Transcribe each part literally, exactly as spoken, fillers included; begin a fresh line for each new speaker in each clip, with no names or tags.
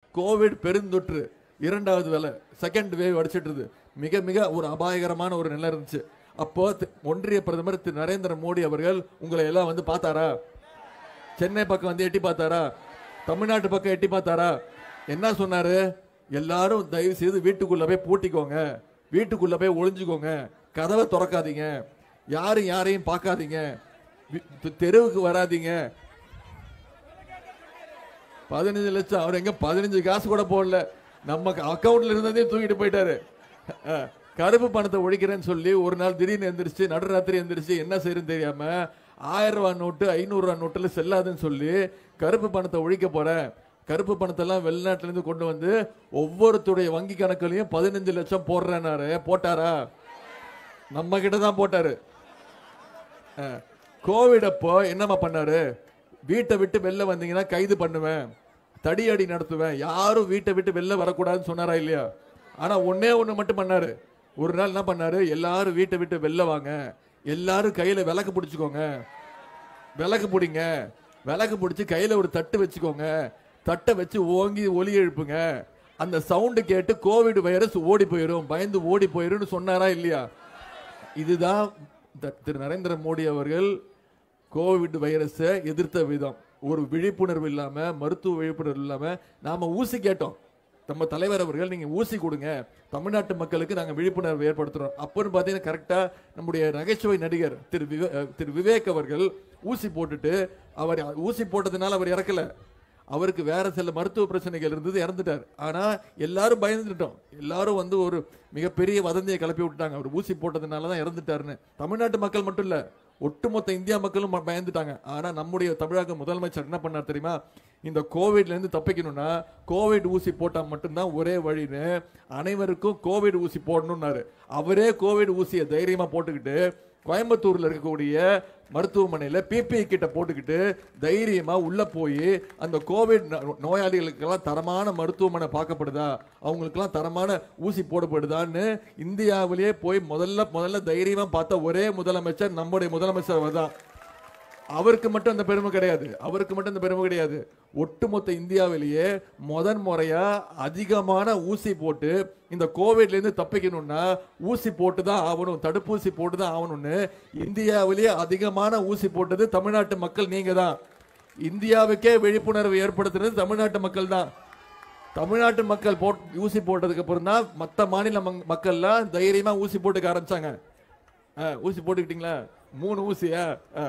Covid பெருந்தொற்று இரண்டாவது வேலை செகண்ட் வேவ் அடிச்சிட்டு மிக மிக ஒரு அபாயகரமான ஒரு நிலை இருந்துச்சு. அப்போ ஒன்றிய பிரதமர் திரு நரேந்திர மோடி அவர்கள் உங்களை எல்லாம் வந்து பார்த்தாரா? சென்னை பக்கம் வந்து எட்டி பார்த்தாரா? தமிழ்நாட்டு பக்கம் எட்டி பார்த்தாரா? என்ன சொன்னாரு? எல்லாரும் தயவு செய்து வீட்டுக்குள்ள போய் பூட்டிக்கோங்க, வீட்டுக்குள்ள போய் ஒளிஞ்சுக்கோங்க, கதவை திறக்காதீங்க, யாரும் யாரையும் பார்க்காதீங்க, தெருவுக்கு வராதீங்க. பதினஞ்சு லட்சம் அவர் எங்க பதினஞ்சு காசு கூட போடல, நம்ம அக்கௌண்ட்ல இருந்ததே தூக்கிட்டு போயிட்டாரு. கருப்பு பணத்தை ஒழிக்கிறேன்னு சொல்லி ஒரு நாள் திடீர்னு எந்திரிச்சு நடுராத்திரி எந்திரிச்சு என்ன செய்யறதுன்னு தெரியாம ஆயிரம் ரூபாய் நோட்டு ஐநூறு ரூபாய் நோட்டுல செல்லாதுன்னு சொல்லி கருப்பு பணத்தை ஒழிக்க போறேன், கருப்பு பணத்தை எல்லாம் வெளிநாட்டுல இருந்து கொண்டு வந்து ஒவ்வொருத்தருடைய வங்கி கணக்குலையும் பதினஞ்சு லட்சம் போடுறேன்னாரு. போட்டாரா? நம்ம கிட்ட தான் போட்டாரு. கோவிட் அப்போ என்னமா பண்ணாரு? வீட்டை விட்டு வெளில வந்தீங்கன்னா கைது பண்ணுவேன், தடியடி நடத்துவேன், யாரும் வீட்டை விட்டு வெளில வரக்கூடாதுன்னு சொன்னாரா இல்லையா? ஆனா ஒன்னே ஒண்ணு மட்டும் பண்ணாரு. ஒரு நாள் என்ன பண்ணாரு? எல்லாரும் வீட்டை விட்டு வெளில வாங்க, எல்லாரும் கையில விளக்கு பிடிச்சுக்கோங்க, விளக்கு பிடிங்க, விளக்கு பிடிச்சி கையில ஒரு தட்டு வச்சுக்கோங்க, தட்டை வச்சு ஓங்கி ஒலி எழுப்புங்க, அந்த சவுண்டு கேட்டு கோவிட் வைரஸ் ஓடி போயிடும், பயந்து ஓடி போயிடும் சொன்னாரா இல்லையா? இதுதான் திரு நரேந்திர மோடி அவர்கள் கோவிட் வைரஸை எதிர்த்த விதம். ஒரு விழிப்புணர்வு இல்லாம, மருத்துவ விழிப்புணர்வு இல்லாம நாம ஊசி கேட்டோம். நம்ம தலைவர் அவர்கள் நீங்க ஊசி கொடுங்க, தமிழ்நாட்டு மக்களுக்கு நாங்க விழிப்புணர்வு ஏற்படுத்துறோம். அப்போன்னு பாத்தீங்கன்னா கரெக்டா நம்முடைய நகைச்சுவை நடிகர் திரு திரு விவேக் அவர்கள் ஊசி போட்டுட்டு, அவர் ஊசி போட்டதுனால அவர் இறக்கல, அவருக்கு வேற சில மருத்துவ பிரச்சனைகள் இருந்தது, இறந்துட்டார். ஆனா எல்லாரும் பயந்துட்டோம், எல்லாரும் வந்து ஒரு மிகப்பெரிய வதந்தியை கிளப்பி விட்டுட்டாங்க, அவர் ஊசி போட்டதுனாலதான் இறந்துட்டாருன்னு. தமிழ்நாட்டு மக்கள் மட்டும் இல்ல, ஒட்டுமொத்த இந்தியா மக்களும் பயந்துட்டாங்க. ஆனா நம்முடைய தமிழக முதலமைச்சர் என்ன பண்ணார் தெரியுமா? இந்த கோவிட்ல இருந்து தப்பிக்கணும்னா கோவிட் ஊசி போட்டா மட்டும்தான் ஒரே வழின்னு அனைவருக்கும் கோவிட் ஊசி போடணும்னாரு. அவரே கோவிட் ஊசியை தைரியமா போட்டுக்கிட்டு கோயம்புத்தூர்ல இருக்கக்கூடிய மருத்துவமனையில பிபிஇ கிட்ட போட்டுக்கிட்டு தைரியமா உள்ள போய் அந்த கோவிட் நோயாளிகளுக்கெல்லாம் தரமான மருத்துவமனை பார்க்கப்படுதா, அவங்களுக்கெல்லாம் தரமான ஊசி போடப்படுதான்னு இந்தியாவிலேயே போய் முதல்ல முதல்ல தைரியமா பார்த்த ஒரே முதலமைச்சர் நம்முடைய முதலமைச்சர் தான். அவருக்கு மட்டும் அந்த பெருமை கிடையாது, அவருக்கு மட்டும் அந்த பெருமை கிடையாது. ஒட்டுமொத்த இந்தியாவிலேயே முதன் முறையா அதிகமான ஊசி போட்டு இந்த கோவிட்ல இருந்து தப்பிக்கணும்னா ஊசி போட்டுதான் ஆகணும், தடுப்பூசி போட்டுதான் ஆகணும்னு இந்தியாவிலேயே அதிகமான ஊசி போட்டது தமிழ்நாட்டு மக்கள் நீங்க தான். இந்தியாவுக்கே விழிப்புணர்வு ஏற்படுத்துறது தமிழ்நாட்டு மக்கள் தான். தமிழ்நாட்டு மக்கள் போட் ஊசி போட்டதுக்கு அப்புறம் தான் மற்ற மாநில மக்கள்லாம் தைரியமா ஊசி போட்டுக்க ஆரம்பிச்சாங்க. ஊசி போட்டுக்கிட்டீங்களா? மூணு ஊசியா?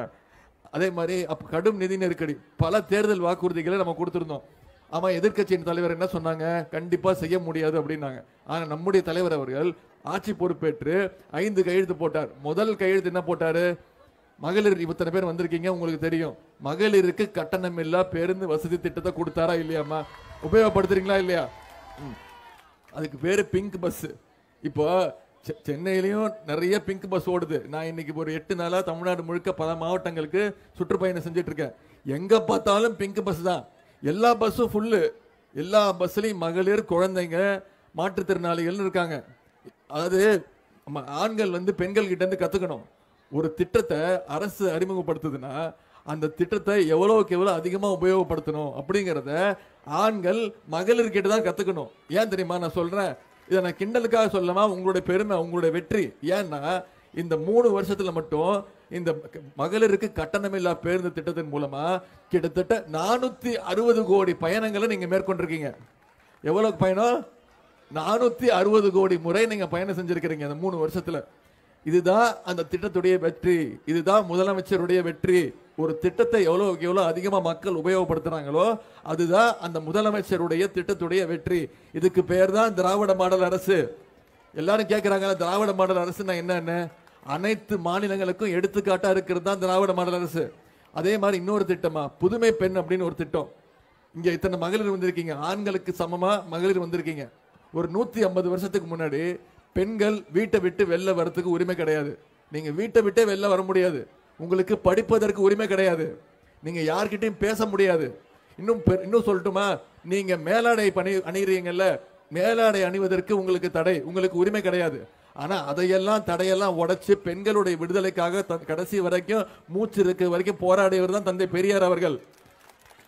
அதே மாதிரி அப்ப கடும் நிதி நெருக்கடி, பல தேர்தல் வாக்குறுதிகளை நம்ம கொடுத்திருந்தோம். ஆமா, எதிர்கட்சியின் தலைவர் என்ன சொன்னாங்க? கண்டிப்பா செய்ய முடியாது அப்படின்னாங்க. ஆனா நம்முடைய தலைவர் அவர்கள் ஆட்சி பொறுப்பேற்று ஐந்து கையெழுத்து போட்டார். முதல் கையெழுத்து என்ன போட்டாரு? மகளிர் இத்தனை பேர் வந்திருக்கீங்க, உங்களுக்கு தெரியும், மகளிருக்கு கட்டணம் இல்லா பேருந்து வசதி திட்டத்தை கொடுத்தாரா இல்லையாமா? உபயோகப்படுத்துறீங்களா இல்லையா? அதுக்கு பேரு பிங்க் பஸ். இப்போ சென்னையிலையும் நிறைய பிங்க் பஸ் ஓடுது. நான் இன்னைக்கு ஒரு எட்டு நாளா தமிழ்நாடு முழுக்க பல மாவட்டங்களுக்கு சுற்றுப்பயணம் செஞ்சுட்டு இருக்கேன். எங்க பார்த்தாலும் பிங்க் பஸ் தான், எல்லா பஸ்ஸும் ஃபுல்லு. எல்லா பஸ்லயும் மகளிர், குழந்தைங்க, மாற்றுத்திறனாளிகள் இருக்காங்க. அதாவது ஆண்கள் வந்து பெண்கள் கிட்ட இருந்து கத்துக்கணும். ஒரு திட்டத்தை அரசு அறிமுகப்படுத்துதுன்னா அந்த திட்டத்தை எவ்வளவுக்கு எவ்வளவு அதிகமா உபயோகப்படுத்தணும் அப்படிங்கிறத ஆண்கள் மகளிர் கிட்ட தான் கத்துக்கணும். ஏன் தெரியுமா நான் சொல்றேன்? இதை நான் கிண்டலுக்காக சொல்லமா, உங்களுடைய பெருமை, உங்களுடைய வெற்றி. ஏன்னா இந்த மூணு வருஷத்துல மட்டும் இந்த மகளிருக்கு கட்டணமில்லா பேருந்து திட்டத்தின் மூலமா கிட்டத்தட்ட நானூத்தி அறுபது கோடி பயணங்களை நீங்க மேற்கொண்டிருக்கீங்க. எவ்வளவு பயணம்? நானூத்தி அறுபது கோடி முறை நீங்க பயணம் செஞ்சிருக்கிறீங்க இந்த மூணு வருஷத்துல. இதுதான் அந்த திட்டத்துடைய வெற்றி, இதுதான் முதலமைச்சருடைய வெற்றி. ஒரு திட்டத்தை எவ்வளவு எவ்வளவு அதிகமா மக்கள் உபயோகப்படுத்துறாங்களோ அதுதான் அந்த முதலமைச்சருடைய திட்டத்துடைய வெற்றி. இதுக்கு பேர் தான் திராவிட மாடல் அரசு. எல்லாரும் கேட்கிறாங்க, திராவிட மாடல் அரசுன்னா என்னன்னு? அனைத்து மாநிலங்களுக்கும் எடுத்துக்காட்டா இருக்கிறது தான் திராவிட மாடல் அரசு. அதே மாதிரி இன்னொரு திட்டமா புதுமை பெண் அப்படின்னு ஒரு திட்டம். இங்க இத்தனை மகளிர் வந்திருக்கீங்க, ஆண்களுக்கு சமமா மகளிர் வந்திருக்கீங்க. ஒரு நூத்தி ஐம்பது வருஷத்துக்கு முன்னாடி பெண்கள் வீட்டை விட்டு வெளில வரதுக்கு உரிமை கிடையாது. நீங்க வீட்டை விட்டே வெளில வர முடியாது, உங்களுக்கு படிப்பதற்கு உரிமை கிடையாது, நீங்க யார்கிட்டையும் பேச முடியாது. இன்னும் இன்னும் சொல்லட்டுமா, நீங்க மேலாடை பணி அணிகிறீங்கல்ல, மேலாடை அணிவதற்கு உங்களுக்கு தடை, உங்களுக்கு உரிமை கிடையாது. ஆனா அதையெல்லாம் தடையெல்லாம் உடைச்சு பெண்களுடைய விடுதலைக்காக கடைசி வரைக்கும் மூச்சு இருக்க வரைக்கும் போராடியவர் தான் தந்தை பெரியார் அவர்கள்.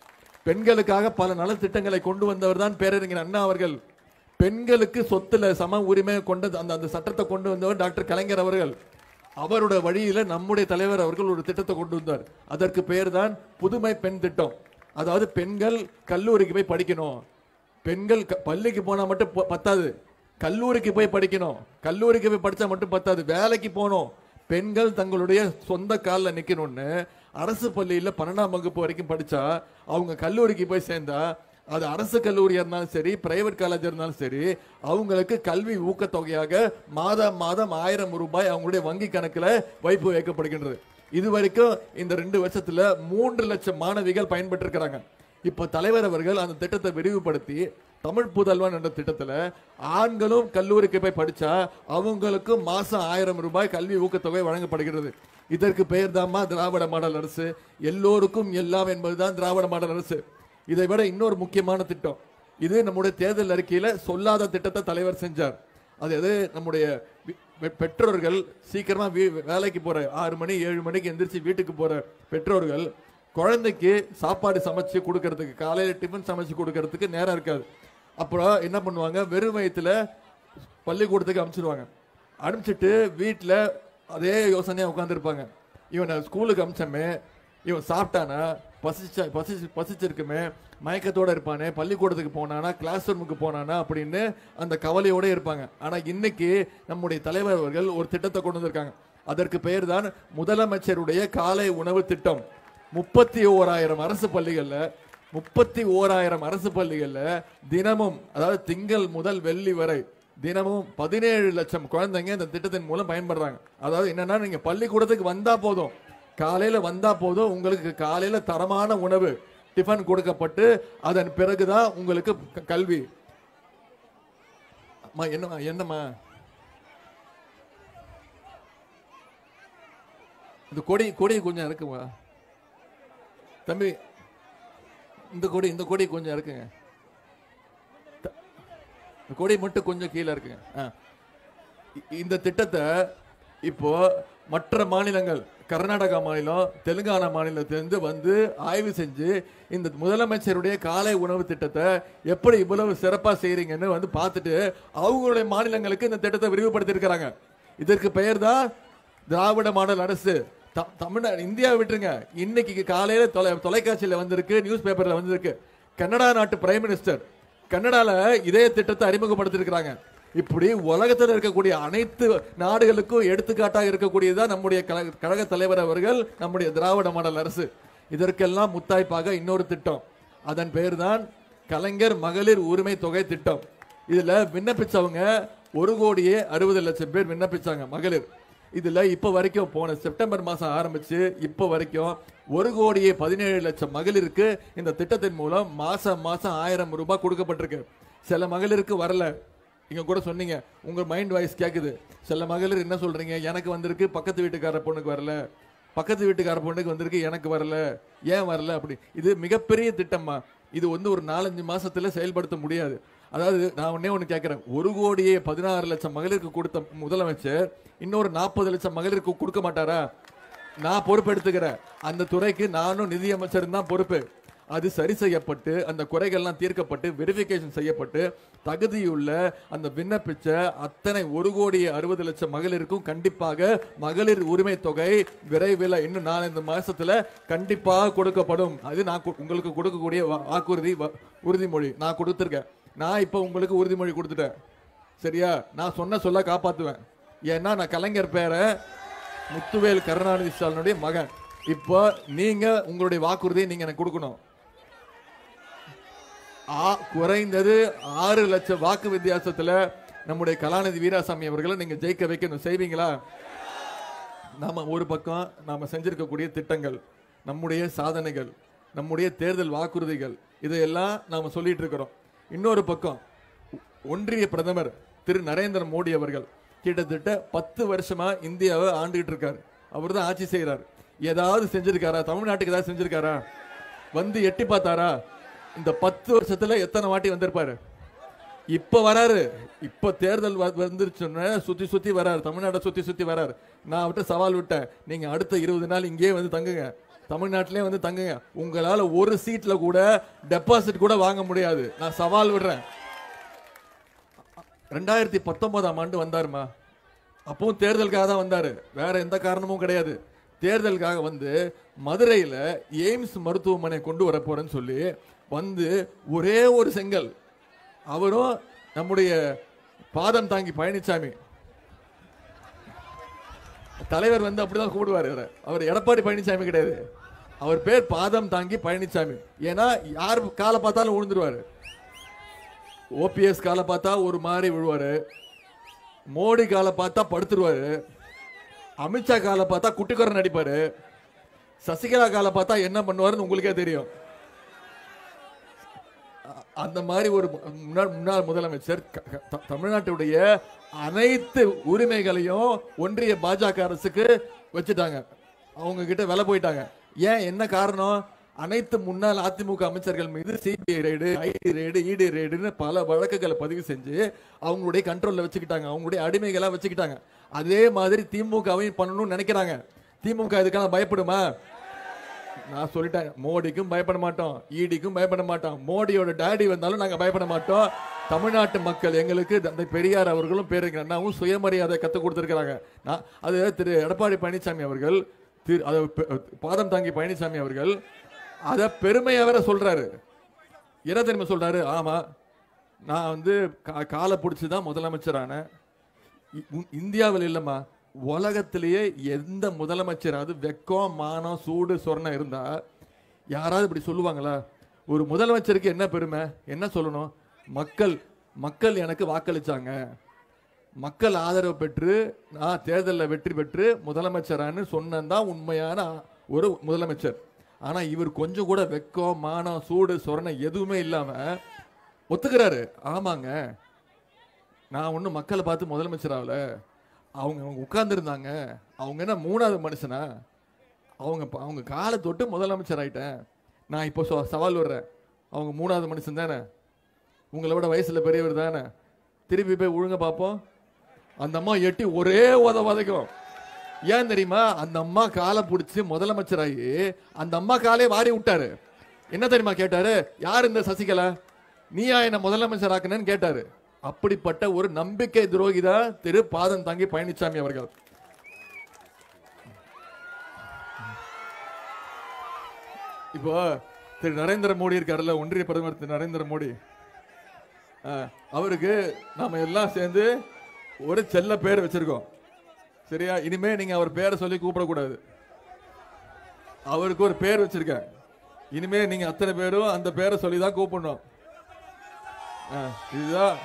பெண்களுக்காக பல நலத்திட்டங்களை கொண்டு வந்தவர் தான் பேரறிஞர் அண்ணா அவர்கள். பெண்களுக்கு சொத்துல சம உரிமை கொண்டு அந்த அந்த சட்டத்தை கொண்டு வந்தவர் டாக்டர் கலைஞர் அவர்கள். அவருடைய வழியில நம்முடைய தலைவர் அவர்கள் ஒரு திட்டத்தை கொண்டு வந்தார். அதற்கு பெயர் தான் புதுமை பெண் திட்டம். அதாவது பெண்கள் கல்லூரிக்கு போய் படிக்கணும். பெண்கள் பள்ளிக்கு போனா மட்டும் பத்தாது, கல்லூரிக்கு போய் படிக்கணும். கல்லூரிக்கு போய் படிச்சா மட்டும் பத்தாது, வேலைக்கு போகணும். பெண்கள் தங்களுடைய சொந்த காலில் நிக்கணும்னு அரசு பள்ளியில பன்னெண்டாம் வகுப்பு வரைக்கும் படிச்சா அவங்க கல்லூரிக்கு போய் சேர்ந்தா, அது அரசு கல்லூரியா இருந்தாலும் சரி, பிரைவேட் காலேஜ் இருந்தாலும் சரி, அவங்களுக்கு கல்வி ஊக்கத்தொகையாக மாதம் மாதம் ஆயிரம் ரூபாய் அவங்களுடைய வங்கி கணக்குல வைப்பு வைக்கப்படுகின்றது. இது வரைக்கும் இந்த ரெண்டு வருஷத்துல மூன்று லட்சம் மாணவிகள் பயன்பெற்று இருக்கிறாங்க. இப்ப தலைவர் அவர்கள் அந்த திட்டத்தை விரிவுபடுத்தி தமிழ் புதல்வன் என்ற திட்டத்துல ஆண்களும் கல்லூரிக்கு போய் படிச்சா அவங்களுக்கும் மாசம் ஆயிரம் ரூபாய் கல்வி ஊக்கத்தொகை வழங்கப்படுகிறது. இதற்கு பெயர் தாமா திராவிட மாடல் அரசு. எல்லோருக்கும் எல்லாம் என்பதுதான் திராவிட மாடல் அரசு. இதை விட இன்னொரு முக்கியமான திட்டம், இது நம்முடைய தேர்தல் அறிக்கையில சொல்லாத திட்டத்தை தலைவர் செஞ்சார். அது எது, நம்முடைய பெற்றோர்கள் சீக்கிரமா வேலைக்கு போற ஆறு மணி ஏழு மணிக்கு எந்திரிச்சு வீட்டுக்கு போற பெற்றோர்கள் குழந்தைக்கு சாப்பாடு சமைச்சு கொடுக்கறதுக்கு, காலையில டிஃபன் சமைச்சு கொடுக்கறதுக்கு நேரம் இருக்காது. அப்புறம் என்ன பண்ணுவாங்க, வெறும் வயிற்றுல பள்ளிக்கூடத்துக்கு அனுப்பிச்சிடுவாங்க. அனுப்பிச்சிட்டு வீட்டில் அதே யோசனையாக உட்காந்துருப்பாங்க. இவனை ஸ்கூலுக்கு அனுப்பிச்சமே, இவன் சாப்பிட்டானா, பசிச்சா பசிச்சு பசிச்சிருக்குமே, மயக்கத்தோடு இருப்பானே, பள்ளிக்கூடத்துக்கு போனானா, கிளாஸ் ரூமுக்கு போனானா அப்படின்னு அந்த கவலையோடு இருப்பாங்க. ஆனால் இன்னைக்கு நம்முடைய தலைவர் அவர்கள் ஒரு திட்டத்தை கொண்டு வந்திருக்காங்க. அதற்கு பெயர் தான் முதலமைச்சருடைய காலை உணவு திட்டம். முப்பத்தி ஓராயிரம் அரசு பள்ளிகள்ல முப்பத்தி ஓராயிரம் அரசு பள்ளிகள்ல தினமும், அதாவது திங்கள் முதல் வெள்ளி வரை தினமும் பதினேழு லட்சம் குழந்தைங்க இந்த திட்டத்தின் மூலம் பயன்படுறாங்க. அதாவது என்னன்னா, நீங்க பள்ளிக்கூடத்துக்கு வந்தா போதும், காலையில வந்தா போதும், உங்களுக்கு காலையில தரமான உணவு டிஃபன் கொடுக்கப்பட்டு அதன் பிறகுதான் உங்களுக்கு கல்வி. என்னமா என்னம்மா இந்த கொடி கொடி கொஞ்சம் இருக்குமா தம்பி, இந்த கொடி இந்த கொடி கொஞ்சம் இருக்குங்க, கொடி மட்டும் கொஞ்சம் கீழே இருக்குங்க. இந்த திட்டத்தை இப்போ மற்ற மாநிலங்கள், கர்நாடகா மாநிலம், தெலுங்கானா மாநிலத்திலிருந்து வந்து ஆய்வு செஞ்சு இந்த முதலமைச்சருடைய காலை உணவு திட்டத்தை எப்படி இவ்வளவு சிறப்பாக செய்யறீங்கன்னு வந்து பார்த்துட்டு அவங்களுடைய மாநிலங்களுக்கு இந்த திட்டத்தை விரிவுபடுத்தி இருக்கிறாங்க. இதற்கு பெயர் தான் திராவிட மாடல் அரசு. தமிழ்நாடு, இந்தியாவை விட்டுருங்க, இன்னைக்கு காலையில தொலை தொலைக்காட்சியில் வந்திருக்கு, நியூஸ் பேப்பர்ல வந்திருக்கு, கனடா நாட்டு பிரைம் மினிஸ்டர் கனடால இதே திட்டத்தை அறிமுகப்படுத்திருக்கிறாங்க. இப்படி உலகத்தில் இருக்கக்கூடிய அனைத்து நாடுகளுக்கும் எடுத்துக்காட்டாக இருக்கக்கூடியதான் நம்முடைய கழக தலைவர் அவர்கள், நம்முடைய திராவிட மாடல் அரசு. இதற்கெல்லாம் முத்தாய்ப்பாக இன்னொரு திட்டம், அதன் பெயர் தான் கலைஞர் மகளிர் உரிமை தொகை திட்டம். இதுல விண்ணப்பிச்சவங்க ஒரு கோடியே அறுபது லட்சம் பேர் விண்ணப்பிச்சாங்க மகளிர். இதுல இப்ப வரைக்கும் போன செப்டம்பர் மாசம் ஆரம்பிச்சு இப்ப வரைக்கும் ஒரு கோடியே பதினேழு லட்சம் மகளிருக்கு இந்த திட்டத்தின் மூலம் மாசம் மாசம் ஆயிரம் ரூபாய் கொடுக்கப்பட்டிருக்கு. சில மகளிருக்கு வரல. இங்க கூட சொன்னீங்க, உங்க மைண்ட் வாய்ஸ் கேக்குது. சில மகளிர் என்ன சொல்றீங்க, எனக்கு வந்திருக்கு, பக்கத்து வீட்டுக்கார பொண்ணுக்கு வரல, பக்கத்து வீட்டுக்கார பொண்ணுக்கு வந்திருக்கு, எனக்கு வரல, ஏன் வரல அப்படி. இது மிகப்பெரிய திட்டமா. இது வந்து ஒரு நாலஞ்சு மாசத்துல செயல்படுத்த முடியாது. அதாவது நான் ஒன்னே ஒண்ணு கேட்கிறேன், ஒரு கோடியே பதினாறு லட்சம் மகளிருக்கு கொடுத்த முதலமைச்சர் இன்னொரு நாற்பது லட்சம் மகளிருக்கு கொடுக்க மாட்டாரா? நான் பொறுப்பு எடுத்துக்கிறேன். அந்த துறைக்கு நானும் நிதியமைச்சர் தான் பொறுப்பு. அது சரி செய்யப்பட்டு அந்த குறைகள்லாம் தீர்க்கப்பட்டு வெரிஃபிகேஷன் செய்யப்பட்டு தகுதியுள்ள அந்த விண்ணப்பிச்ச அத்தனை ஒரு கோடியே அறுபது லட்சம் மகளிருக்கும் கண்டிப்பாக மகளிர் உரிமை தொகை விரைவில் இன்னும் நாலஞ்சு மாசத்துல கண்டிப்பாக கொடுக்கப்படும். அது நான் உங்களுக்கு கொடுக்கக்கூடிய வாக்குறுதி, உறுதிமொழி நான் கொடுத்துருக்கேன். நான் இப்ப உங்களுக்கு உறுதிமொழி கொடுத்துட்டேன், சரியா? நான் சொன்ன சொல்ல காப்பாத்துவேன். ஏன்னா நான் கலைஞர் பேர முத்துவேல் கருணாநிதி ஸ்டாலினுடைய மகன். இப்போ நீங்க உங்களுடைய வாக்குறுதியை நீங்க எனக்கு கொடுக்கணும். குறைந்தது ஆறு லட்சம் வாக்கு வித்தியாசத்துல நம்முடைய கலாநிதி வீராசாமி அவர்களை நீங்க ஜெயிக்க வைக்கணும். செய்வீங்களா? நாம ஒரு பக்கம் நாம செஞ்சிருக்கக்கூடிய திட்டங்கள், நம்முடைய சாதனைகள், நம்முடைய தேர்தல் வாக்குறுதிகள், இதையெல்லாம் நாம சொல்லிட்டு இருக்கிறோம். இன்னொரு பக்கம் ஒன்றிய பிரதமர் திரு நரேந்திர மோடி அவர்கள் கிட்டத்தட்ட பத்து வருஷமா இந்தியாவை ஆண்டுகிட்டு இருக்காரு. அவர் தான் ஆட்சி செய்யறாரு. ஏதாவது செஞ்சிருக்காரா? தமிழ்நாட்டுக்கு ஏதாவது செஞ்சிருக்காரா? வந்து எட்டி பார்த்தாரா? இந்த பத்து வருஷத்துல எத்தனை வாட்டி வந்திருப்பாரு? இப்ப வராரு. இப்ப தேர்தல் வந்துருச்சுன்னா சுத்தி சுத்தி வராரு, தமிழ்நாட்டை சுத்தி சுத்தி வராரு. நான் விட்டு சவால் விட்டேன், நீங்க அடுத்த இருபது நாள் இங்கேயே வந்து தங்குங்க, தமிழ்நாட்டிலே வந்து தங்குங்க. உங்களால ஒரு சீட்ல கூட டெபாசிட் கூட வாங்க முடியாது. நான் சவால் விடுறேன். ரெண்டாயிரத்தி பத்தொன்பதாம் ஆண்டு வந்தாருமா, அப்பவும் தேர்தலுக்காக தான் வந்தாரு, வேற எந்த காரணமும் கிடையாது. தேர்தலுக்காக வந்து மதுரையில் எய்ம்ஸ் மருத்துவமனை கொண்டு வர போறேன்னு சொல்லி வந்து ஒரே ஒரு செங்கல், அவரும் நம்முடைய பாதம் தாங்கி பழனிசாமி தலைவர் வந்து அப்படிதான் கூடுவார். அவர் எடப்பாடி பழனிசாமி கிடையாது, அவர் பேர் பாதம் தாங்கி பழனிசாமி. ஏன்னா யார் காலை பார்த்தாலும் விழுந்துருவாரு. ஓபிஎஸ் காலை பார்த்தா ஒரு மாதிரி விழுவாரு, மோடி காலை பார்த்தா படுத்துருவாரு, அமித்ஷா காலை பார்த்தா குட்டிக்கரன் நடிப்பாரு, சசிகலா காலை பார்த்தா என்ன பண்ணுவாருன்னு உங்களுக்கே தெரியும். அந்த மாதிரி ஒரு முன்னாள் முதலமைச்சர் தமிழ்நாட்டுடைய அனைத்து உரிமைகளையும் ஒன்றிய பாஜக அரசுக்கு வச்சுட்டாங்க. அவங்க கிட்ட விலை போயிட்டாங்க. ஏன், என்ன காரணம்? அனைத்து முன்னாள் அதிமுக அமைச்சர்கள் மீது சிபிஐ ரெய்டு, ஐடி ரெய்டு, இடி ரெய்டுன்னு பல வழக்குகளை பதிவு செஞ்சு அவங்களுடைய கண்ட்ரோல்ல வச்சுக்கிட்டாங்க, அவங்களுடைய அடிமைகளா வச்சுக்கிட்டாங்க. அதே மாதிரி திமுகவையும் பண்ணணும்னு நினைக்கிறாங்க. திமுக இதுக்கெல்லாம் பயப்படுமா? நான் சொல்லிட்டேன், மோடிக்கும் பயப்பட மாட்டோம், ஈடிக்கும் பயப்பட மாட்டோம். மோடியோட டாடி வந்தாலும் நாங்க பயப்பட மாட்டோம். தமிழ்நாட்டு மக்கள் எங்களுக்கு அந்த பெரியார் அவர்களும் பேருக்கு அண்ணாவும் சுயமரியாதை கற்றுக் கொடுத்திருக்கிறாங்க. நான் அது திரு எடப்பாடி பழனிசாமி அவர்கள், திரு பாதம் தாங்கி பழனிசாமி அவர்கள் அதை பெருமையா வேற சொல்றாரு. என்ன தெரியுமா சொல்றாரு? ஆமா, நான் வந்து காலை பிடிச்சுதான் முதலமைச்சரான. இந்தியாவில் இல்லம்மா, உலகத்திலேயே எந்த முதலமைச்சராவது வெக்கம், மானம், சூடு, சொர்ணம் இருந்தா யாராவது இப்படி சொல்லுவாங்களா? ஒரு முதலமைச்சருக்கு என்ன பெருமை, என்ன சொல்லணும்? மக்கள் மக்கள் எனக்கு வாக்களிச்சாங்க, மக்கள் ஆதரவு பெற்று நான் தேர்தலில் வெற்றி பெற்று முதலமைச்சரான்னு சொன்னதான் உண்மையான ஒரு முதலமைச்சர். ஆனா இவர் கொஞ்சம் கூட வெக்கம், மானம், சூடு, சொரணை எதுவுமே இல்லாம ஒத்துக்கிறாரு. ஆமாங்க, நான் ஒன்னும் மக்களை பார்த்து முதலமைச்சர் ஆகல, அவங்க அவங்க உட்கார்ந்து இருந்தாங்க, அவங்க என்ன மூணாவது மனுஷனா, அவங்க அவங்க காலை தொட்டு முதலமைச்சர் ஆயிட்டேன். நான் இப்போ சவால் விடுறேன், அவங்க மூணாவது மனுஷன் தானே, உங்களை விட வயசுல பெரியவர் தானே, திருப்பி போய் ஒழுங்க பார்ப்போம். அந்த அம்மா எட்டி ஒரே உத உதைக்கும். ஏன் தெரியுமா? அந்த அம்மா காலை பிடிச்சி முதலமைச்சராகி அந்த அம்மா காலே வாரி விட்டாரு. என்ன தெரியுமா கேட்டாரு? யார் இந்த சசிகலா, நீயா என்ன முதலமைச்சர் ஆக்குனேன்னு கேட்டாரு. அப்படிப்பட்ட ஒரு நம்பிக்கை துரோகிதான் திரு பாதம் தாங்கி பழனிசாமி அவர்கள். இப்போ திரு நரேந்திர மோடி இருக்காருல்ல, ஒன்றிய பிரதமர் திரு நரேந்திர மோடி, அவருக்கு நாம எல்லாம் சேர்ந்து ஒரு செல்ல பேர் வச்சிருக்கோம். சரியா? இனிமே நீங்க அவர் பேரை சொல்லி கூப்பிடக்கூடாது. அவருக்கு ஒரு பேர் வச்சிருக்கேன். இனிமே நீங்க அத்தனை பேரும் அந்த பேரை சொல்லிதான் கூப்பிடணும். இதுதான்,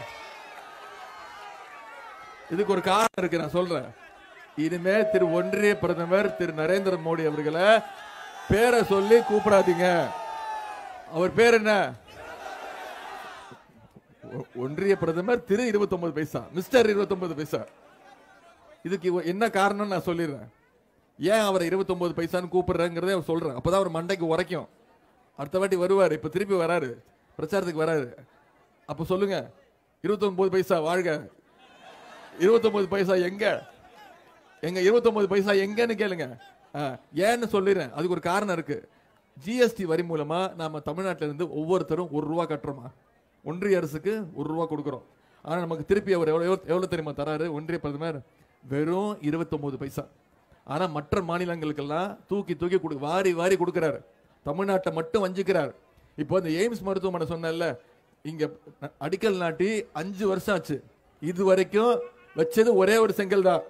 இதுக்கு ஒரு காரணம் இருக்கு, நான் சொல்றேன். இனிமே திரு ஒன்றிய பிரதமர் திரு நரேந்திர மோடி அவர்களை பேரை சொல்லி கூப்பிடாதீங்க. அவர் பேர் என்ன? ஒன்றிய பிரதமர் திரு இருபத்தி ஒன்பது பைசா, மிஸ்டர் இருபத்தி ஒன்பது பைசா. இதுக்கு என்ன காரணம் நான் சொல்லிடுறேன். ஏன் அவரை இருபத்தி ஒன்பது பைசான்னு கூப்பிடுறேங்கிறதே அவர் சொல்றேன். அப்பதான் அவர் மண்டைக்கு உரைக்கும். அடுத்த வாட்டி வருவார், இப்ப திருப்பி வராரு, பிரச்சாரத்துக்கு வராரு. அப்ப சொல்லுங்க, இருபத்தி ஒன்பது பைசா வாழ்க, இருபத்தி ஒன்பது பைசா எங்க, எங்க இருபத்தி ஒன்பது பைசா எங்கன்னு கேளுங்க. ஏன்னு சொல்லிடுறேன். அதுக்கு ஒரு காரணம் இருக்கு. ஜிஎஸ்டி வரி மூலமா நாம தமிழ்நாட்டில இருந்து ஒவ்வொருத்தரும் ஒரு ரூபா கட்டுறோமா, ஒன்றிய அரசுக்கு ஒரு ரூபா கொடுக்கிறோம். ஆனா நமக்கு திருப்பி அவர் எவ்வளவு எவ்வளவு தெரியுமா தராரு ஒன்றிய பிரதமர்? வெறும் இருபத்தி ஒன்பது பைசா. ஆனா மற்ற மாநிலங்களுக்கெல்லாம் தூக்கி தூக்கி கொடு வாரி வாரி கொடுக்கிறாரு. தமிழ்நாட்டை மட்டும் வஞ்சிக்கிறார். இப்போ இந்த எய்ம்ஸ் மருத்துவமனை சொன்னல, இங்க அடிக்கல் நாட்டி அஞ்சு வருஷம் ஆச்சு. இது வரைக்கும் வச்சது ஒரே ஒரு செங்கல் தான்,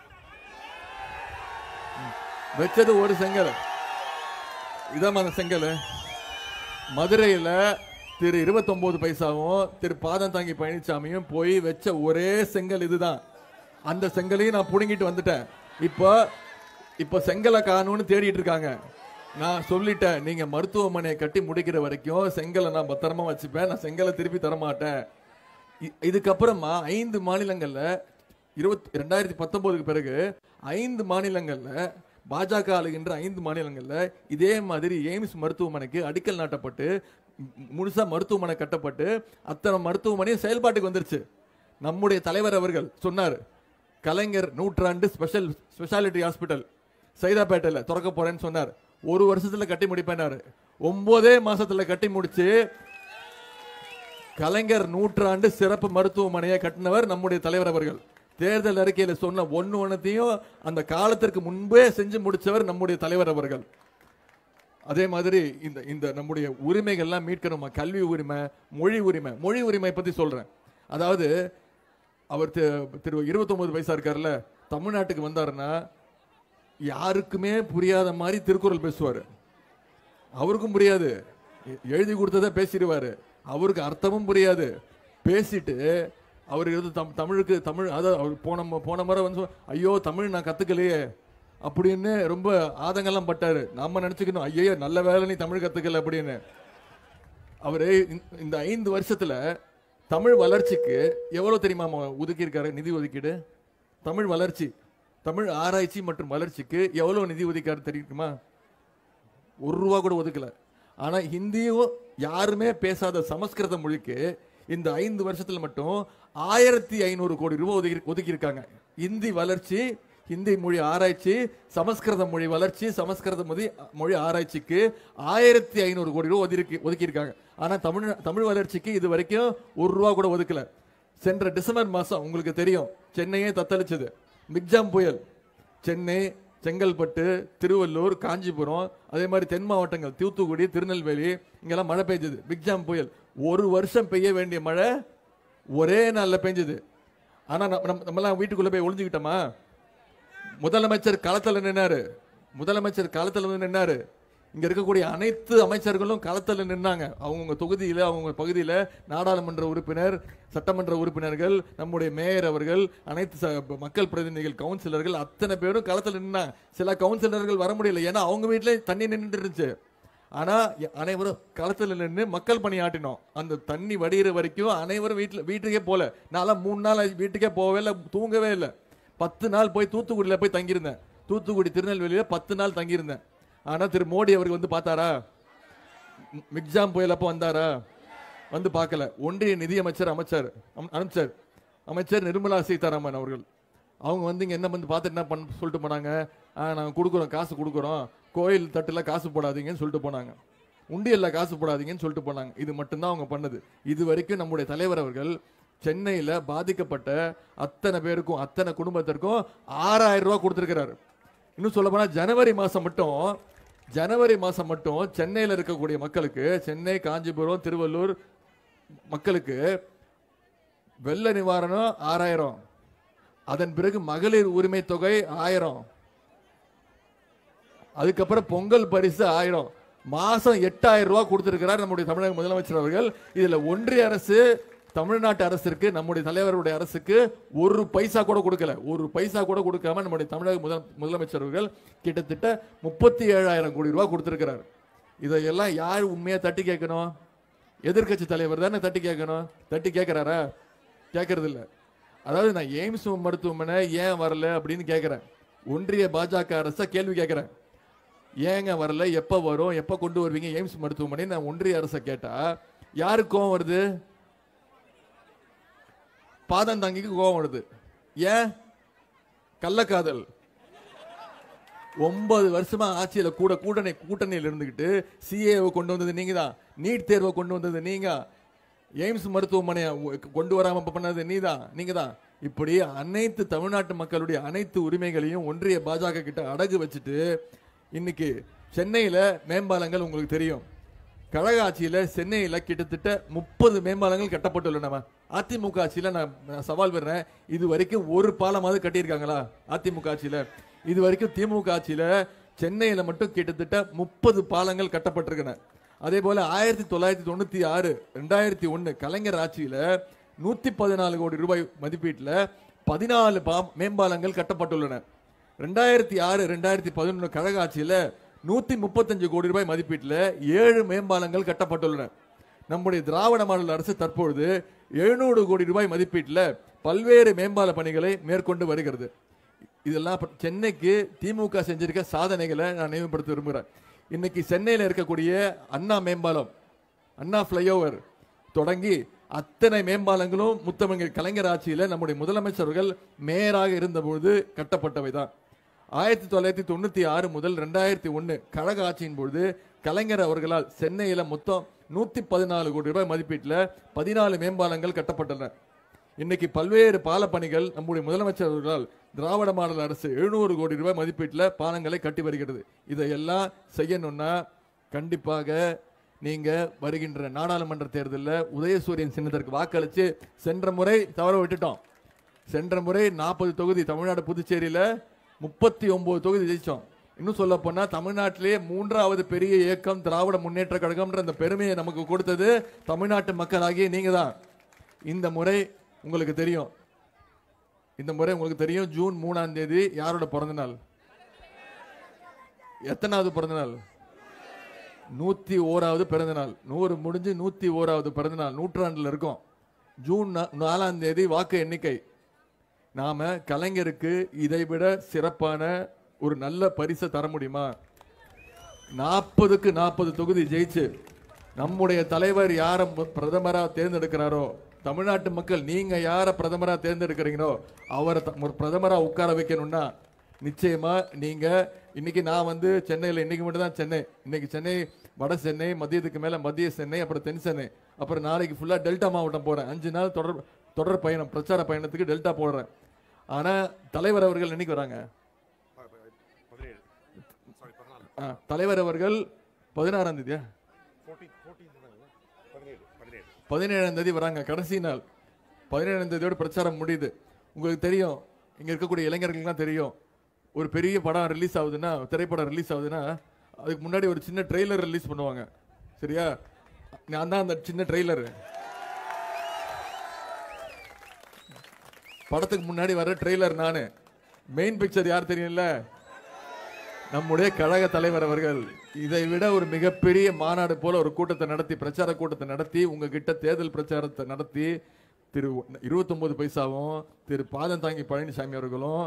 வச்சது ஒரு செங்கல். இதான் அந்த செங்கல். மதுரையில திரு இருபத்தி ஒன்பது பைசாவும் திரு பாதம் தாங்கி பழனிசாமியும் போய் வச்ச ஒரே செங்கல் இதுதான். அந்த செங்கலையும் நான் புடுங்கிட்டு வந்துட்டேன். இப்போ இப்போ செங்கலை காணும்னு தேடிட்டு இருக்காங்க. நான் சொல்லிட்டேன், நீங்க மருத்துவமனையை கட்டி முடிக்கிற வரைக்கும் செங்கலை நான் பத்திரமா வச்சுப்பேன், நான் செங்கலை திருப்பி தரமாட்டேன். இதுக்கப்புறமா ஐந்து மாநிலங்கள்ல இருபத்தி ரெண்டாயிரத்தி பத்தொன்பதுக்கு பிறகு ஐந்து மாநிலங்கள்ல பாஜக ஆளுகின்ற ஐந்து மாநிலங்கள்ல இதே மாதிரி எய்ம்ஸ் மருத்துவமனைக்கு அடிக்கல் நாட்டப்பட்டு முழுசா மருத்துவமனை கட்டப்பட்டு அத்தனை மருத்துவமனையும் செயல்பாட்டுக்கு வந்துருச்சு. நம்முடைய தலைவர் அவர்கள் சொன்னார், கலைஞர் நூற்றாண்டு ஸ்பெஷல் ஸ்பெஷாலிட்டி ஹாஸ்பிட்டல் சைதாப்பேட்டையில் திறக்க போறேன்னு சொன்னார். ஒரு வருஷத்துல கட்டி முடிப்பேனாரு. ஒன்பதே மாசத்துல கட்டி முடிச்சு கலைஞர் நூற்றாண்டு சிறப்பு மருத்துவமனையை கட்டினவர் நம்முடைய தலைவர் அவர்கள். தேர்தல் அறிக்கையில சொன்ன ஒன்னு ஒன்னத்தையும் அந்த காலத்திற்கு முன்பே செஞ்சு முடிச்சவர் நம்முடைய தலைவர் அவர்கள். அதே மாதிரி இந்த இந்த நம்முடைய உரிமைகள்லாம் மீட்கணுமா, கல்வி உரிமை, மொழி உரிமை. மொழி உரிமை பத்தி சொல்றேன். அதாவது அவர் திரு இருபத்தி ஒன்பது வயசா இருக்காருல்ல, தமிழ்நாட்டுக்கு வந்தாருன்னா யாருக்குமே புரியாத மாதிரி திருக்குறள் பேசுவாரு. அவருக்கும் புரியாது, எழுதி கொடுத்ததை பேசிடுவாரு, அவருக்கு அர்த்தமும் புரியாது. பேசிட்டு அவர் தமிழுக்கு தமிழ் அதாவது அவர் போன போன முறை வந்து ஐயோ தமிழ் நான் கத்துக்கலையே அப்படின்னு ரொம்ப ஆதங்கெல்லாம் பட்டாரு. நாம நினைச்சுக்கணும் ஐயோ நல்ல வேலை நீ தமிழ் கத்துக்கல அப்படின்னு. அவரு இந்த ஐந்து வருஷத்துல தமிழ் வளர்ச்சிக்கு எவ்வளவு தெரியுமா ஒதுக்கி இருக்காரு நிதி ஒதுக்கீடு? தமிழ் வளர்ச்சி, தமிழ் ஆராய்ச்சி மற்றும் வளர்ச்சிக்கு எவ்வளவு நிதி ஒதுக்காரு தெரியுமா? ஒரு ரூபா கூட ஒதுக்கல. ஆனா ஹிந்தியும் யாருமே பேசாத சமஸ்கிருத மொழிக்கு இந்த ஐந்து வருஷத்துல மட்டும் ஆயிரத்தி ஐநூறு கோடி ரூபாய் ஒதுக்கி ஒதுக்கி இருக்காங்க. ஹிந்தி வளர்ச்சி, ஹிந்தி மொழி ஆராய்ச்சி, சமஸ்கிருத மொழி வளர்ச்சி, சமஸ்கிருத மொழி மொழி ஆராய்ச்சிக்கு ஆயிரத்தி ஐநூறு கோடி ரூபாய் ஒதுக்கி ஒதுக்கி இருக்காங்க. ஆனா தமிழ் தமிழ் வளர்ச்சிக்கு இது வரைக்கும் ஒரு ரூபா கூட ஒதுக்கல. சென்ற டிசம்பர் மாசம் உங்களுக்கு தெரியும் சென்னையே தத்தளிச்சது. மிக்ஜாம் புயல் சென்னை, செங்கல்பட்டு, திருவள்ளூர், காஞ்சிபுரம், அதே மாதிரி தென் மாவட்டங்கள் தூத்துக்குடி, திருநெல்வேலி இங்கெல்லாம் மழை பெய்ஞ்சது. பிக்ஜாம் புயல் ஒரு வருஷம் பெய்ய வேண்டிய மழை ஒரே நாள்ல பெஞ்சது. ஆனா நம்மலாம் வீட்டுக்குள்ள போய் ஒளிஞ்சுக்கிட்டோமா? முதலமைச்சர் களத்துல நின்னாரு. முதலமைச்சர் களத்துல வந்து நின்னாரு. இங்க இருக்கக்கூடிய அனைத்து அமைச்சர்களும் களத்துல நின்னாங்க. அவங்க தொகுதியில, அவங்க பகுதியில நாடாளுமன்ற உறுப்பினர், சட்டமன்ற உறுப்பினர்கள், நம்முடைய மேயர் அவர்கள், அனைத்து மக்கள் பிரதிநிதிகள், கவுன்சிலர்கள் அத்தனை பேரும் களத்துல நின்னாங்க. சில கவுன்சிலர்கள் வர முடியல, ஏன்னா அவங்க வீட்டுல தண்ணி நின்று இருந்துச்சு. ஆனா அனைவரும் களத்துல நின்று மக்கள் பணி ஆட்டினோம். அந்த தண்ணி வடிகிற வரைக்கும் அனைவரும் வீட்டுல வீட்டுக்கே போல. நான் மூணு நாள் வீட்டுக்கே போகவே இல்லை, தூங்கவே இல்லை. பத்து நாள் போய் தூத்துக்குடியில போய் தங்கியிருந்தேன். தூத்துக்குடி, திருநெல்வேலியில பத்து நாள் தங்கியிருந்தேன். ஆனா திரு மோடி அவருக்கு வந்து பார்த்தாரா? மிக்ஜாம் புயல் அப்ப வந்தாரா? வந்து பார்க்கல. ஒன்றிய நிதியமைச்சர் அமைச்சர் அமைச்சர் அமைச்சர் நிர்மலா சீதாராமன் அவர்கள் அவங்க வந்து இங்க என்ன வந்து பார்த்து என்ன பண்ண சொல்லிட்டு போனாங்க, நாங்க கொடுக்குறோம், காசு கொடுக்குறோம், கோயில் தட்டுல காசு போடாதீங்கன்னு சொல்லிட்டு போனாங்க, உண்டியல்ல காசு போடாதீங்கன்னு சொல்லிட்டு போனாங்க. இது மட்டும்தான் அவங்க பண்ணது. இது வரைக்கும் நம்முடைய தலைவர் அவர்கள் சென்னையில பாதிக்கப்பட்ட அத்தனை பேருக்கும், அத்தனை குடும்பத்திற்கும் ஆறாயிரம் ரூபாய் கொடுத்திருக்கிறாரு. இன்னும் சொல்ல போனா ஜனவரி மாசம் மட்டும் ஜனவரி மாசம் மட்டும் சென்னையில் இருக்கக்கூடிய மக்களுக்கு, சென்னை, காஞ்சிபுரம், திருவள்ளூர் மக்களுக்கு வெள்ள நிவாரணம் ஆறாயிரம், அதன் பிறகு மகளிர் உரிமை தொகை ஆயிரம், அதுக்கப்புறம் பொங்கல் பரிசு ஆயிரம், மாசம் எட்டாயிரம் ரூபாய் கொடுத்திருக்கிறார் நம்முடைய தமிழக முதலமைச்சர் அவர்கள். இதுல ஒன்றிய அரசு, தமிழ்நாட்டு அரசிற்கு, நம்முடைய தலைவருடைய அரசுக்கு ஒரு பைசா கூட கொடுக்கல. ஒரு பைசா கூட கொடுக்காம நம்முடைய தமிழக முதல் முதலமைச்சர் அவர்கள் கிட்டத்தட்ட முப்பத்தி ஏழாயிரம் கோடி ரூபாய் கொடுத்திருக்கிறார். இதையெல்லாம் யார் உண்மையா தட்டி கேட்கணும்? எதிர்கட்சி தலைவர் தானே தட்டி கேட்கணும். தட்டி கேட்கிறாரா? கேட்கறது இல்லை. அதாவது நான் எய்ம்ஸ் மருத்துவமனை ஏன் வரல அப்படின்னு கேட்கிறேன். ஒன்றிய பாஜக அரசை கேள்வி கேட்கிறேன். ஏங்க வரல, எப்ப வரும், எப்ப கொண்டு வருவீங்க எய்ம்ஸ் மருத்துவமனை? நான் ஒன்றிய அரசை கேட்டா யாருக்கு கோவம் வருது? பாதம் தாங்கிக்கு கோபம் வருது. ஏன்? கள்ளக்காதல். ஒன்பது வருஷமா ஆட்சியில கூட கூட்டணி கூட்டணியில் இருந்துகிட்டு சிஏவை கொண்டு வந்தது நீங்க தான், நீட் தேர்வை கொண்டு வந்தது நீங்க, எய்ம்ஸ் மருத்துவமனையை கொண்டு வராம பண்ணது நீ தான், நீங்க தான். இப்படி அனைத்து தமிழ்நாட்டு மக்களுடைய அனைத்து உரிமைகளையும் ஒன்றிய பாஜக கிட்ட அடகு வச்சுட்டு இன்னைக்கு சென்னையில மேம்பாலங்கள் உங்களுக்கு தெரியும். கழக ஆட்சியில சென்னையில கிட்டத்தட்ட முப்பது மேம்பாலங்கள் கட்டப்பட்டுள்ளன. அதிமுக ஆட்சியில நான் சவால் பெறேன், இது வரைக்கும் ஒரு பாலமாவது கட்டியிருக்காங்களா? அதிமுக ஆட்சியில இது வரைக்கும். திமுக ஆட்சியில சென்னையில மட்டும் கிட்டத்தட்ட முப்பது பாலங்கள் கட்டப்பட்டிருக்கின்றன. அதே போல ஆயிரத்தி தொள்ளாயிரத்தி தொண்ணூத்தி ஆறு ரெண்டாயிரத்தி ஒன்னு கலைஞர் ஆட்சியில நூத்தி பதினாலு கோடி ரூபாய் மதிப்பீட்டுல பதினாலு மேம்பாலங்கள் கட்டப்பட்டுள்ளன. ரெண்டாயிரத்தி ஆறு ரெண்டாயிரத்தி பதினொன்னு கழக ஆட்சியில நூத்தி முப்பத்தஞ்சு கோடி ரூபாய் மதிப்பீட்டுல ஏழு மேம்பாலங்கள் கட்டப்பட்டுள்ளன. நம்முடைய திராவிட மாடல் அரசு தற்பொழுது எழுநூறு கோடி ரூபாய் மதிப்பீட்டுல பல்வேறு மேம்பால பணிகளை மேற்கொண்டு வருகிறது. இதெல்லாம் சென்னைக்கு திமுக செஞ்சிருக்க சாதனைகளை நான் நினைவுபடுத்த விரும்புகிறேன். இன்னைக்கு சென்னையில் இருக்கக்கூடிய அண்ணா மேம்பாலம், அண்ணா பிளைஓவர் தொடங்கி அத்தனை மேம்பாலங்களும் முத்தமிழர் கலைஞர் ஆட்சியில நம்முடைய முதலமைச்சர்கள் மேயராக இருந்தபோது கட்டப்பட்டவை தான். ஆயிரத்தி தொள்ளாயிரத்தி தொண்ணூத்தி ஆறு முதல் ரெண்டாயிரத்தி ஒன்னு கழக ஆட்சியின் பொழுது கலைஞர் அவர்களால் சென்னையில மொத்தம் நூத்தி பதினாலு கோடி ரூபாய் மதிப்பீட்டில் பதினாலு மேம்பாலங்கள் கட்டப்பட்டன. இன்னைக்கு பல்வேறு பால பணிகள் நம்முடைய முதலமைச்சர் அவர்களால் திராவிட மாடல் அரசு எழுநூறு கோடி ரூபாய் மதிப்பீட்டில் பாலங்களை கட்டி வருகிறது. இதையெல்லாம் செய்யணும்னா கண்டிப்பாக நீங்க வருகின்ற நாடாளுமன்ற தேர்தலில் உதயசூரியன் சின்னத்திற்கு வாக்களிச்சு, சென்ற முறை தவற விட்டுட்டோம். சென்ற முறை நாற்பது தொகுதி தமிழ்நாடு புதுச்சேரியில முப்பத்தி ஒன்பது தொகுதி ஜெயிச்சோம். இன்னும் சொல்ல போனா தமிழ்நாட்டிலேயே மூன்றாவது பெரிய இயக்கம் திராவிட முன்னேற்ற கழகம்ன்ற அந்த பெருமையை நமக்கு கொடுத்தது தமிழ்நாட்டு மக்களாகிய நீங்க தான். இந்த முறை உங்களுக்கு தெரியும், இந்த முறை உங்களுக்கு தெரியும் ஜூன் மூணாம் தேதி யாரோட பிறந்த நாள்? எத்தனாவது பிறந்த நாள்? நூத்தி ஓராவது பிறந்த நாள். நூறு முடிஞ்சு நூத்தி ஓராவது பிறந்த நாள், நூற்றாண்டுல இருக்கும். ஜூன் நாலாம் தேதி வாக்கு எண்ணிக்கை. நாம கலைஞருக்கு இதைவிட சிறப்பான ஒரு நல்ல பரிசை தர முடியுமா? நாற்பதுக்கு நாற்பது தொகுதி ஜெயிச்சு நம்முடைய தலைவர் யார பிரதமரா தேர்ந்தெடுக்கிறாரோ, தமிழ்நாட்டு மக்கள் நீங்க யார பிரதமரா தேர்ந்தெடுக்கிறீங்களோ அவரை பிரதமரா உட்கார வைக்கணும்னா நிச்சயமா நீங்க இன்னைக்கு நான் வந்து சென்னையில் இன்னைக்கு மட்டும் தான் சென்னை, இன்னைக்கு சென்னை வட சென்னை, மதியத்துக்கு மேல மத்திய சென்னை, அப்புறம் தென் சென்னை, அப்புறம் நாளைக்கு ஃபுல்லா டெல்டா மாவட்டம் போறேன். அஞ்சு நாள் தொடர் தொடர் பயணம், பிரச்சார பயணத்துக்கு டெல்டா போடுறேன். ஆனா தலைவர் அவர்கள் என்னைக்கு வராங்க? தலைவர் அவர்கள் பதினாறாம் தேதியா பதினேழாம் தேதி வராங்க, கடைசி நாள். பதினேழாம் தேதியோட பிரச்சாரம் முடியுது. உங்களுக்கு தெரியும், இங்க இருக்கக்கூடிய இளைஞர்களுக்குலாம் தெரியும், ஒரு பெரிய படம் ரிலீஸ் ஆகுதுன்னா, திரைப்படம் ரிலீஸ் ஆகுதுன்னா அதுக்கு முன்னாடி ஒரு சின்ன ட்ரெய்லர் ரிலீஸ் பண்ணுவாங்க. சரியா? நான் தான் அந்த சின்ன ட்ரெய்லர். படத்துக்கு முன்னாடி வர ட்ரெய்லர் நானு. மெயின் பிக்சர் யார் தெரியும்ல? நம்முடைய கழக தலைவர் அவர்கள். இதை விட ஒரு மிகப்பெரிய மாநாடு போல ஒரு கூட்டத்தை நடத்தி, பிரச்சார கூட்டத்தை நடத்தி, உங்ககிட்ட தேர்தல் பிரச்சாரத்தை நடத்தி, திரு இருபத்தி ஒன்பது பைசாவும் திரு பாதம் தாங்கி பழனிசாமி அவர்களும்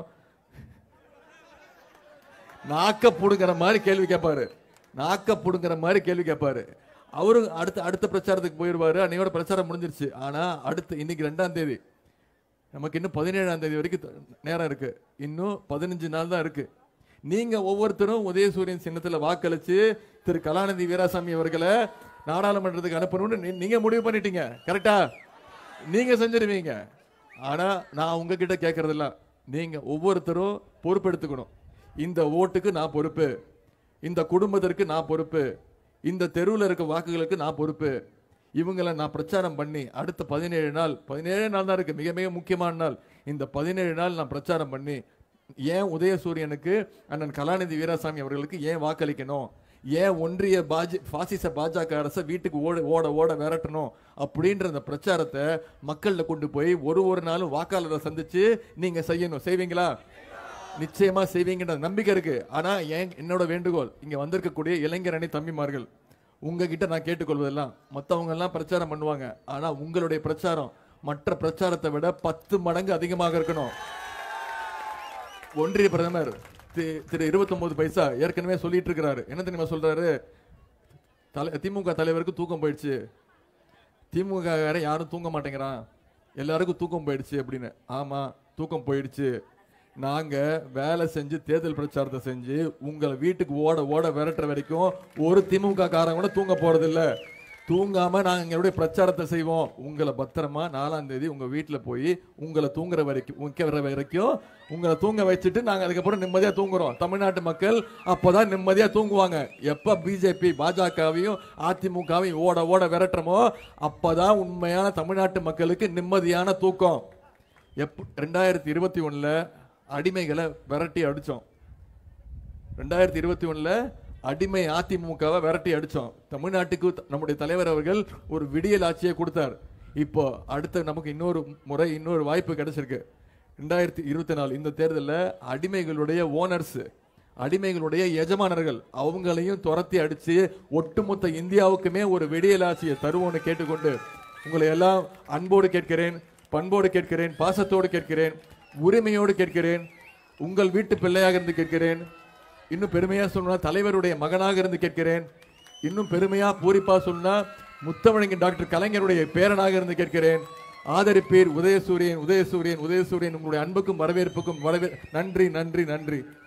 நாக்க புடுங்கிற மாதிரி கேள்வி கேட்பாரு. நாக்க புடுங்கிற மாதிரி கேள்வி கேட்பாரு. அவரு அடுத்த அடுத்த பிரச்சாரத்துக்கு போயிடுவாரு. அன்னையோட பிரச்சாரம் முடிஞ்சிருச்சு. ஆனா அடுத்து இன்னைக்கு ரெண்டாம் தேதி, நமக்கு இன்னும் பதினேழாம் தேதி வரைக்கும் நேரம் இருக்கு. இன்னும் பதினஞ்சு நாள் தான் இருக்கு. நீங்க ஒவ்வொருத்தரும் உதயசூரியன் சின்னத்துல வாக்களிச்சு திரு கலாநிதி வீராசாமி அவர்களை நாடாளுமன்றத்துக்கு அனுப்பணும்னு நீங்க முடிவு பண்ணிட்டீங்க. கரெக்டா? நீங்க செஞ்சிருவீங்க. ஆனா நான் உங்ககிட்ட கேட்கறதில்ல, நீங்க ஒவ்வொருத்தரும் பொறுப்பெடுத்துக்கணும். இந்த ஓட்டுக்கு நான் பொறுப்பு, இந்த குடும்பத்திற்கு நான் பொறுப்பு, இந்த தெருவில் இருக்க வாக்குகளுக்கு நான் பொறுப்பு. இவங்களை நான் பிரச்சாரம் பண்ணி அடுத்த பதினேழு நாள், பதினேழு நாள் தான் இருக்கு, மிக மிக முக்கியமான நாள். இந்த பதினேழு நாள் நான் பிரச்சாரம் பண்ணி ஏன் உதயசூரியனுக்கு, அண்ணன் கலாநிதி வீராசாமி அவர்களுக்கு ஏன் வாக்களிக்கணும், ஏன் ஒன்றிய பாஜ பாசிச பாஜக அரசை வீட்டுக்கு ஓட ஓட ஓட விரட்டணும் அப்படின்ற அந்த பிரச்சாரத்தை மக்கள்கிட்ட கொண்டு போய் ஒரு ஒரு நாளும் வாக்காளரை சந்திச்சு நீங்க செய்யணும். செய்வீங்களா? நிச்சயமா செய்வீங்கன்ற நம்பிக்கை இருக்கு. ஆனா ஏன் என்னோட வேண்டுகோள், இங்க வந்திருக்கக்கூடிய இளைஞர் அணி தம்பிமார்கள், உங்ககிட்ட நான் கேட்டுக்கொள்வதெல்லாம், மற்றவங்க எல்லாம் பிரச்சாரம் பண்ணுவாங்க, ஆனா உங்களுடைய பிரச்சாரம் மற்ற பிரச்சாரத்தை விட பத்து மடங்கு அதிகமாக இருக்கணும். ஒன்றிய பிரதமர் திரு இருபத்தி ஒன்பது பைசா ஏற்கனவே சொல்லிட்டு இருக்கிறாரு. என்ன தெரியுமா சொல்றாரு? திமுக தலைவருக்கு தூக்கம் போயிடுச்சு, திமுக யாரும் தூங்க மாட்டேங்கிறான், எல்லாருக்கும் தூக்கம் போயிடுச்சு அப்படின்னு. ஆமா, தூக்கம் போயிடுச்சு. நாங்க வேலை செஞ்சு தேர்தல் பிரச்சாரத்தை செஞ்சு உங்களை வீட்டுக்கு ஓட ஓட விரட்டுற வரைக்கும் ஒரு திமுக காரங்க கூட தூங்க போறது இல்ல. தூங்காம நாங்க எங்களுடைய பிரச்சாரத்தை செய்வோம். உங்களை பத்திரமா நாலாம் தேதி உங்க வீட்டுல போய் உங்களை தூங்குற வரைக்கும் உங்கிற வரைக்கும் உங்களை தூங்க வச்சுட்டு நாங்க அதுக்கப்புறம் நிம்மதியா தூங்குறோம். தமிழ்நாட்டு மக்கள் அப்பதான் நிம்மதியா தூங்குவாங்க. எப்ப பிஜேபி பாஜகவையும் அதிமுகவையும் ஓட ஓட விரட்டுறமோ அப்பதான் உண்மையான தமிழ்நாட்டு மக்களுக்கு நிம்மதியான தூக்கம். எப்ப ரெண்டாயிரத்தி இருபத்தி ஒண்ணுல அடிமைகளை விரட்டி அடிச்சோம். ரெண்டாயிரத்தி இருபத்தி ஒண்ணுல அடிமை அதிமுகவை விரட்டி அடிச்சோம். தமிழ்நாட்டுக்கு நம்முடைய தலைவர் அவர்கள் ஒரு விடியல் ஆட்சியை கொடுத்தார். இப்போ அடுத்த நமக்கு இன்னொரு முறை இன்னொரு வாய்ப்பு கிடைச்சிருக்கு. ரெண்டாயிரத்தி இருபத்தி நாலு இந்த தேர்தலில் அடிமைகளுடைய ஓனர்ஸ், அடிமைகளுடைய எஜமானர்கள் அவங்களையும் துரத்தி அடிச்சு ஒட்டுமொத்த இந்தியாவுக்குமே ஒரு விடியல் ஆட்சியை தருவோம்னு கேட்டுக்கொண்டு உங்களை எல்லாம் அன்போடு கேட்கிறேன், பண்போடு கேட்கிறேன், பாசத்தோடு கேட்கிறேன், உரிமையோடு கேட்கிறேன், உங்கள் வீட்டு பிள்ளையாக இருந்து கேட்கிறேன், இன்னும் பெருமையா சொன்னா தலைவருடைய மகனாக இருந்து கேட்கிறேன், இன்னும் பெருமையா பூரிப்பா சொன்னா முத்தமிழங்க டாக்டர் கலைஞருடைய பேரனாக இருந்து கேட்கிறேன். ஆதரிப்பீர் உதயசூரியன், உதயசூரியன், உதயசூரியன். உங்களுடைய அன்புக்கும் வரவேற்புக்கும் வரவே நன்றி, நன்றி, நன்றி.